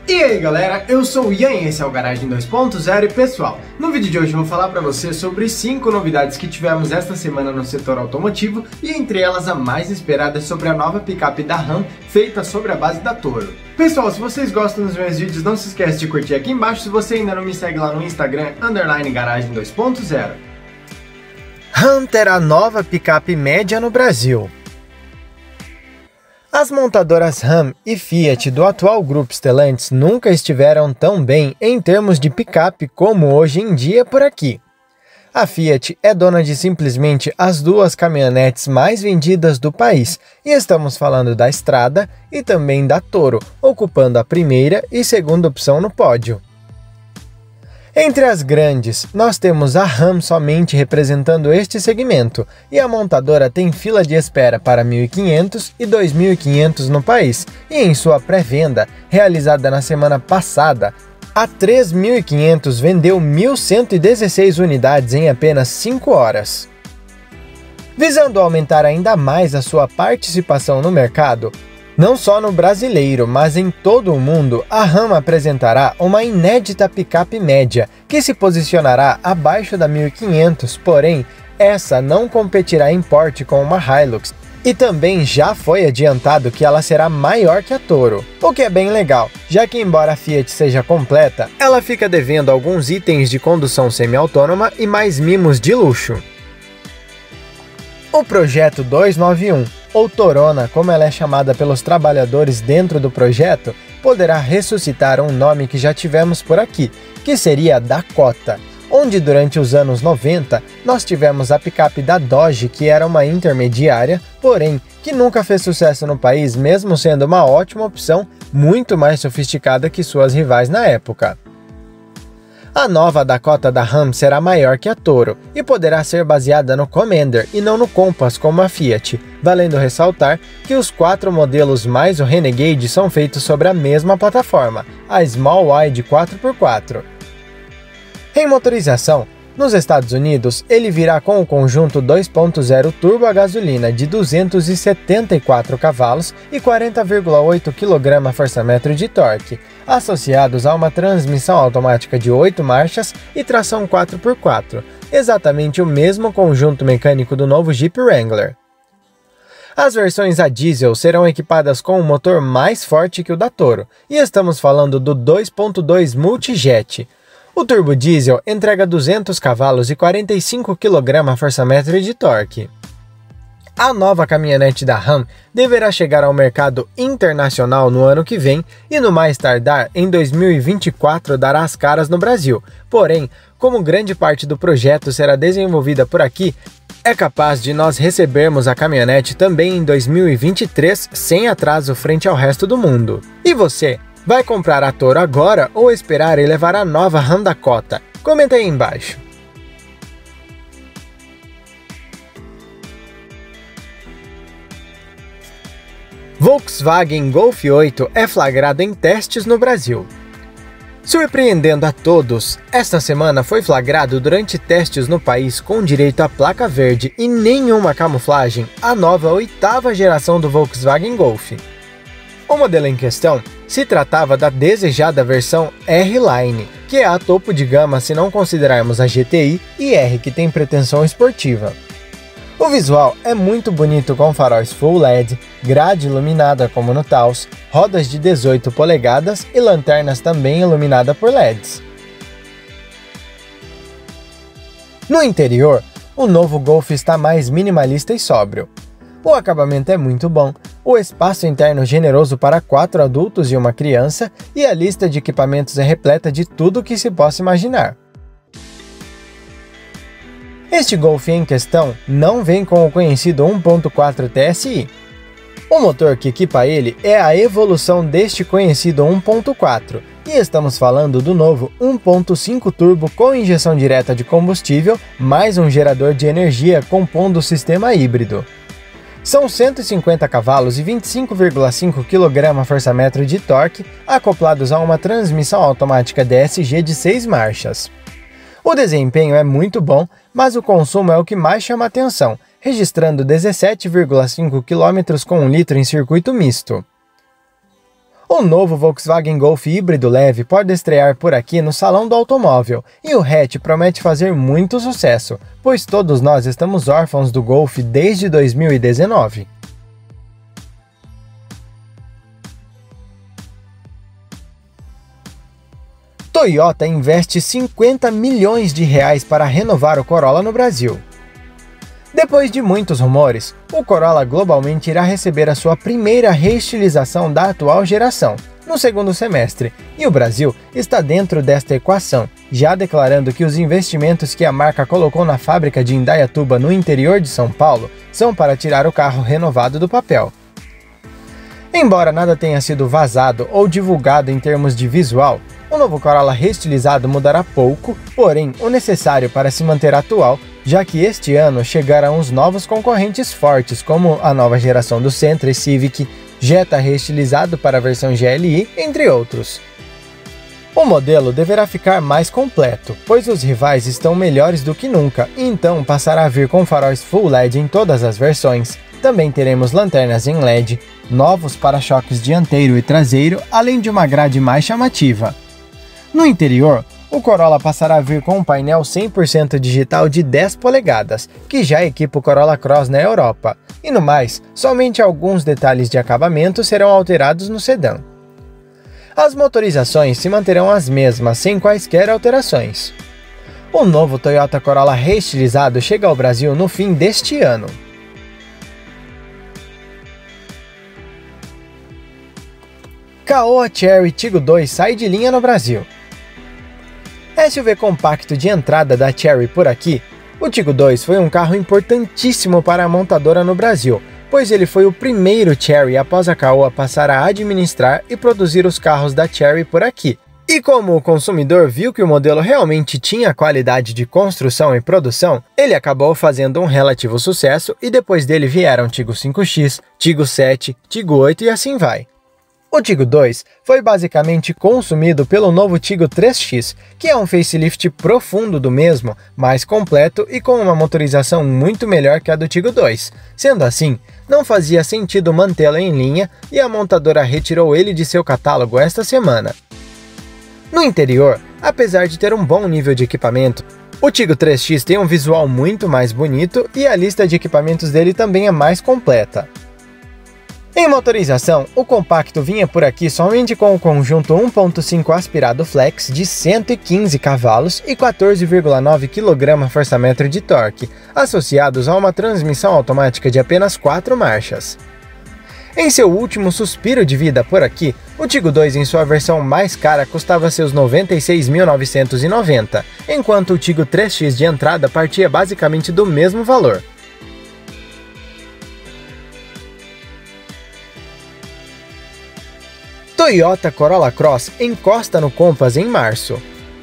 E aí galera, eu sou o Ian e esse é o Garagem 2.0 e pessoal, no vídeo de hoje eu vou falar para você sobre 5 novidades que tivemos esta semana no setor automotivo e entre elas a mais esperada sobre a nova picape da Ram feita sobre a base da Toro. Pessoal, se vocês gostam dos meus vídeos, não se esquece de curtir aqui embaixo. Se você ainda não me segue lá no Instagram, _garagem 2.0. Ram terá nova picape média no Brasil. As montadoras Ram e Fiat do atual grupo Stellantis nunca estiveram tão bem em termos de picape como hoje em dia por aqui. A Fiat é dona de simplesmente as duas caminhonetes mais vendidas do país, e estamos falando da Strada e também da Toro, ocupando a primeira e segunda opção no pódio. Entre as grandes, nós temos a Ram somente representando este segmento, e a montadora tem fila de espera para 1.500 e 2.500 no país, e em sua pré-venda, realizada na semana passada, a 3.500 vendeu 1.116 unidades em apenas 5 horas. Visando aumentar ainda mais a sua participação no mercado, não só no brasileiro, mas em todo o mundo, a Ram apresentará uma inédita picape média, que se posicionará abaixo da 1.500, porém, essa não competirá em porte com uma Hilux, e também já foi adiantado que ela será maior que a Toro, o que é bem legal, já que embora a Fiat seja completa, ela fica devendo alguns itens de condução semi-autônoma e mais mimos de luxo. O Projeto 291, ou Torona, como ela é chamada pelos trabalhadores dentro do projeto, poderá ressuscitar um nome que já tivemos por aqui, que seria a Dakota, onde durante os anos 90 nós tivemos a picape da Dodge, que era uma intermediária, porém que nunca fez sucesso no país, mesmo sendo uma ótima opção, muito mais sofisticada que suas rivais na época. A nova Dakota da Ram será maior que a Toro e poderá ser baseada no Commander e não no Compass como a Fiat, valendo ressaltar que os 4 modelos mais o Renegade são feitos sobre a mesma plataforma, a Small Wide 4x4. Em motorização, nos Estados Unidos, ele virá com o conjunto 2.0 turbo a gasolina de 274 cavalos e 40,8 kgfm de torque, associados a uma transmissão automática de 8 marchas e tração 4x4, exatamente o mesmo conjunto mecânico do novo Jeep Wrangler. As versões a diesel serão equipadas com um motor mais forte que o da Toro, e estamos falando do 2.2 Multijet. O turbo diesel entrega 200 cavalos e 45 kgfm de torque. A nova caminhonete da Ram deverá chegar ao mercado internacional no ano que vem e no mais tardar em 2024 dará as caras no Brasil. Porém, como grande parte do projeto será desenvolvida por aqui, é capaz de nós recebermos a caminhonete também em 2023 sem atraso frente ao resto do mundo. E você? Vai comprar a Toro agora ou esperar e levar a nova Ram Dakota? Comenta aí embaixo. Volkswagen Golf 8 é flagrado em testes no Brasil. Surpreendendo a todos, esta semana foi flagrado durante testes no país com direito à placa verde e nenhuma camuflagem a nova 8ª geração do Volkswagen Golf. O modelo em questão se tratava da desejada versão R-Line, que é a topo de gama se não considerarmos a GTI e R, que tem pretensão esportiva. O visual é muito bonito com faróis Full LED, grade iluminada como no Taos, rodas de 18 polegadas e lanternas também iluminadas por LEDs. No interior, o novo Golf está mais minimalista e sóbrio. O acabamento é muito bom, o espaço interno generoso para 4 adultos e uma criança, e a lista de equipamentos é repleta de tudo o que se possa imaginar. Este Golf em questão não vem com o conhecido 1.4 TSI. O motor que equipa ele é a evolução deste conhecido 1.4, e estamos falando do novo 1.5 turbo com injeção direta de combustível, mais um gerador de energia compondo o sistema híbrido. São 150 cavalos e 25,5 kgfm de torque, acoplados a uma transmissão automática DSG de 6 marchas. O desempenho é muito bom, mas o consumo é o que mais chama atenção, registrando 17,5 km com 1 litro em circuito misto. O novo Volkswagen Golf híbrido leve pode estrear por aqui no Salão do Automóvel, e o hatch promete fazer muito sucesso, pois todos nós estamos órfãos do Golf desde 2019. Toyota investe 50 milhões de reais para renovar o Corolla no Brasil. Depois de muitos rumores, o Corolla globalmente irá receber a sua primeira reestilização da atual geração, no segundo semestre, e o Brasil está dentro desta equação, já declarando que os investimentos que a marca colocou na fábrica de Indaiatuba, no interior de São Paulo, são para tirar o carro renovado do papel. Embora nada tenha sido vazado ou divulgado em termos de visual, o novo Corolla reestilizado mudará pouco, porém o necessário para se manter atual, já que este ano chegarão os novos concorrentes fortes, como a nova geração do Sentra e Civic, Jetta reestilizado para a versão GLI, entre outros. O modelo deverá ficar mais completo, pois os rivais estão melhores do que nunca, e então passará a vir com faróis Full LED em todas as versões. Também teremos lanternas em LED, novos para-choques dianteiro e traseiro, além de uma grade mais chamativa. No interior, o Corolla passará a vir com um painel 100% digital de 10 polegadas, que já equipa o Corolla Cross na Europa, e no mais, somente alguns detalhes de acabamento serão alterados no sedã. As motorizações se manterão as mesmas, sem quaisquer alterações. O novo Toyota Corolla reestilizado chega ao Brasil no fim deste ano. Caoa Chery Tiggo 2 sai de linha no Brasil. SUV compacto de entrada da Chery por aqui, o Tiggo 2 foi um carro importantíssimo para a montadora no Brasil, pois ele foi o primeiro Chery após a Caoa passar a administrar e produzir os carros da Chery por aqui. E como o consumidor viu que o modelo realmente tinha qualidade de construção e produção, ele acabou fazendo um relativo sucesso e depois dele vieram Tiggo 5X, Tiggo 7, Tiggo 8 e assim vai. O Tiggo 2 foi basicamente consumido pelo novo Tiggo 3X, que é um facelift profundo do mesmo, mais completo e com uma motorização muito melhor que a do Tiggo 2. Sendo assim, não fazia sentido mantê-lo em linha e a montadora retirou ele de seu catálogo esta semana. No interior, apesar de ter um bom nível de equipamento, o Tiggo 3X tem um visual muito mais bonito e a lista de equipamentos dele também é mais completa. Em motorização, o compacto vinha por aqui somente com o conjunto 1.5 aspirado flex de 115 cavalos e 14,9 kgfm de torque, associados a uma transmissão automática de apenas 4 marchas. Em seu último suspiro de vida por aqui, o Tiggo 2 em sua versão mais cara custava seus R$ 96.990, enquanto o Tiggo 3X de entrada partia basicamente do mesmo valor. Toyota Corolla Cross encosta no Compass em março.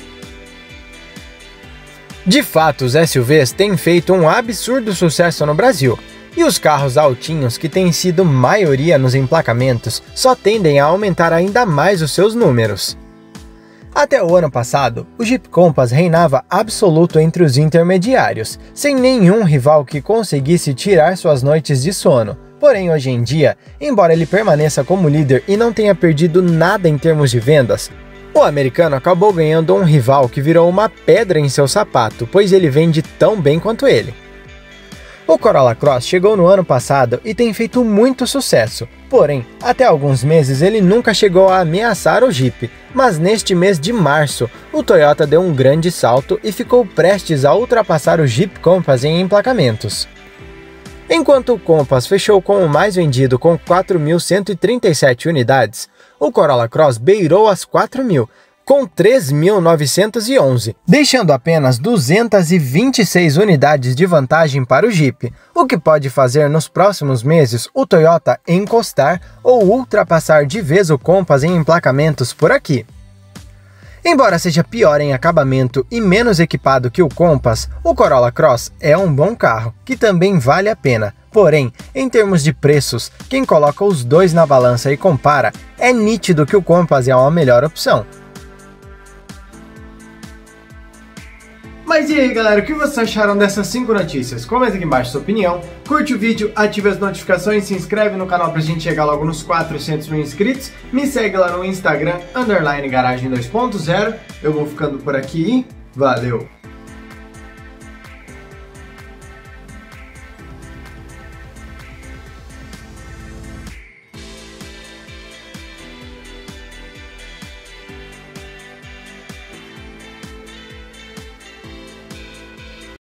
De fato, os SUVs têm feito um absurdo sucesso no Brasil, e os carros altinhos, que têm sido maioria nos emplacamentos, só tendem a aumentar ainda mais os seus números. Até o ano passado, o Jeep Compass reinava absoluto entre os intermediários, sem nenhum rival que conseguisse tirar suas noites de sono. Porém, hoje em dia, embora ele permaneça como líder e não tenha perdido nada em termos de vendas, o americano acabou ganhando um rival que virou uma pedra em seu sapato, pois ele vende tão bem quanto ele. O Corolla Cross chegou no ano passado e tem feito muito sucesso, porém, até alguns meses ele nunca chegou a ameaçar o Jeep, mas neste mês de março, o Toyota deu um grande salto e ficou prestes a ultrapassar o Jeep Compass em emplacamentos. Enquanto o Compass fechou com o mais vendido com 4.137 unidades, o Corolla Cross beirou as 4.000, com 3.911, deixando apenas 226 unidades de vantagem para o Jeep, o que pode fazer nos próximos meses o Toyota encostar ou ultrapassar de vez o Compass em emplacamentos por aqui. Embora seja pior em acabamento e menos equipado que o Compass, o Corolla Cross é um bom carro, que também vale a pena. Porém, em termos de preços, quem coloca os dois na balança e compara, é nítido que o Compass é uma melhor opção. Mas e aí galera, o que vocês acharam dessas 5 notícias? Comenta aqui embaixo sua opinião, curte o vídeo, ative as notificações, se inscreve no canal pra gente chegar logo nos 400 mil inscritos, me segue lá no Instagram, _garagem 2.0, eu vou ficando por aqui e valeu!